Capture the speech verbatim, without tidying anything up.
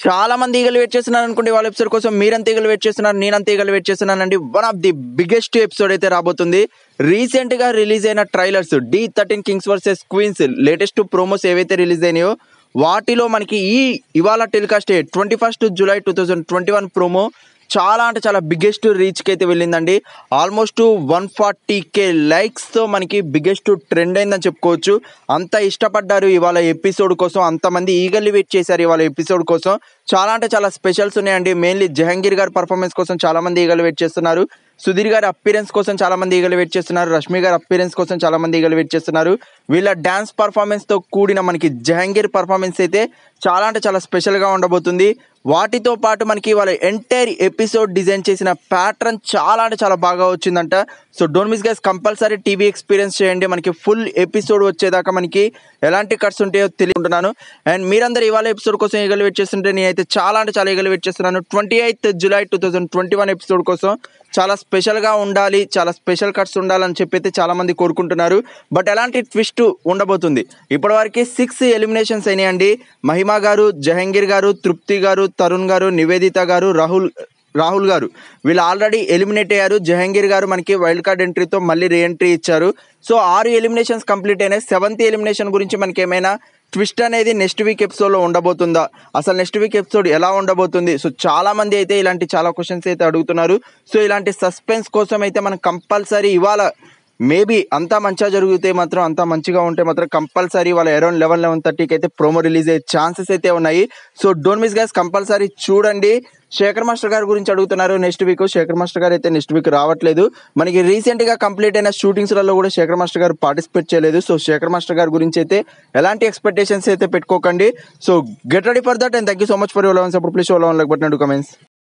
చాలా మంది ఈగలు వెయిట్ చేస్తున్నారు అనుకోండి వాళ్ళ ఎపిసోడ్ కోసం. మీరంతా ఈగలు వెయిట్ చేస్తున్నారు, నేనంతా ఈగలు వెయిట్ చేస్తున్నానండి. One of the biggest episode అయితే రాబోతుంది. రీసెంట్ గా రిలీజ్ అయిన trailers the thirteen kings versus queens latest promos ఏవైతే రిలీజ్ అయినాయో వాటిలో మనకి ఈ ఇవాళ telecast twenty first July two thousand twenty one promo చాలా అంటే చాలా బిగ్గెస్ట్ రీచ్కి అయితే వెళ్ళిందండి. ఆల్మోస్ట్ వన్ ఫార్టీ కే లైక్స్తో మనకి బిగ్గెస్ట్ ట్రెండ్ అయిందని చెప్పుకోవచ్చు. అంత ఇష్టపడ్డారు ఇవాళ ఎపిసోడ్ కోసం, అంతమంది ఈగర్లీ వెయిట్ చేశారు ఇవాళ ఎపిసోడ్ కోసం. చాలా అంటే చాలా స్పెషల్స్ ఉన్నాయండి. మెయిన్లీ జహంగీర్ గారి పర్ఫార్మెన్స్ కోసం చాలా మంది ఈగర్లీ వెయిట్ చేస్తున్నారు. సుధీర్ గారి అపీరెన్స్ కోసం చాలా మంది ఈగర్లీ వెయిట్ చేస్తున్నారు. రష్మి గారి అపీరెన్స్ కోసం చాలా మంది ఈగర్లీ వెయిట్ చేస్తున్నారు. వీళ్ళ డాన్స్ పర్ఫార్మెన్స్ తో కూడిన మనకి జహంగీర్ పర్ఫార్మెన్స్ అయితే చాలా అంటే చాలా స్పెషల్ గా ఉండబోతుంది. వాటితో పాటు మనకి వాళ్ళ ఎంటైర్ ఎపిసోడ్ డిజైన్ చేసిన ప్యాటర్న్ చాలా అంటే చాలా బాగా వచ్చిందంట. So don't miss guys, compulsory TV experience చేయండి. మనకి ఫుల్ ఎపిసోడ్ వచ్చేదాకా మనకి ఎలాంటి కట్స్ ఉంటాయో తెలియకుంటున్నాను. అండ్ మీరందరూ ఇవాళ ఎపిసోడ్ కోసం ఈగలు వెయిట్ చేస్తుంటే నేనైతే చాలా అంటే చాలా ఈగలు వెయిట్ చేస్తున్నాను. Twenty eighth July two thousand twenty one episode కోసం చాలా స్పెషల్గా ఉండాలి, చాలా స్పెషల్ కట్స్ ఉండాలని చెప్పి అయితే చాలా మంది కోరుకుంటున్నారు. బట్ ఎలాంటి ట్విస్ట్ ఉండబోతుంది? ఇప్పటివరకు సిక్స్ ఎలిమినేషన్స్ అయినాయండి. మహిమా గారు, జహంగీర్ గారు, తృప్తి గారు, తరుణ్ గారు, నివేదిత గారు, రాహుల్ రాహుల్ గారు వీళ్ళు ఆల్రెడీ ఎలిమినేట్ అయ్యారు. జహంగీర్ గారు మనకి వైల్డ్ కార్డ్ ఎంట్రీతో మళ్ళీ రీ ఎంట్రీ ఇచ్చారు. సో ఆరు ఎలిమినేషన్స్ కంప్లీట్ అయినాయి. సెవెంత్ ఎలిమినేషన్ గురించి మనకి ఏమైనా ట్విస్ట్ అనేది నెక్స్ట్ వీక్ ఎపిసోడ్లో ఉండబోతుందా, అసలు నెక్స్ట్ వీక్ ఎపిసోడ్ ఎలా ఉండబోతుంది? సో చాలా మంది అయితే ఇలాంటి చాలా క్వశ్చన్స్ అయితే అడుగుతున్నారు. సో ఇలాంటి సస్పెన్స్ కోసం అయితే మనం కంపల్సరీ ఇవాళ మేబీ అంతా మంచిగా జరిగితే మాత్రం, అంతా మంచిగా ఉంటే మాత్రం కంపల్సరీ వాళ్ళ అరౌండ్ లెవెన్ లెవెన్ థర్టీకి అయితే ప్రోమో రిలీజ్ అయ్యే ఛాన్సెస్ అయితే ఉన్నాయి. So don't miss guys, compulsory చూడండి. శేఖర్ మాస్టర్ గారి గురించి అడుగుతున్నారు నెక్స్ట్ వీక్. శేఖర్ మాస్టర్ గారు అయితే నెక్స్ట్ వీక్ రావట్లేదు. మనకి రీసెంట్గా కంప్లీట్ అయిన షూటింగ్స్లలో కూడా శేఖర్ మాస్టర్ గారు పార్టిసిపేట్ చేయలేదు. సో శేఖర్ మాస్టర్ గారి గురించి అయితే ఎలాంటి ఎక్స్పెక్టేషన్స్ అయితే పెట్టుకోకండి. So get ready for that and thank you so much for your love and support. Please show love and like button and comments.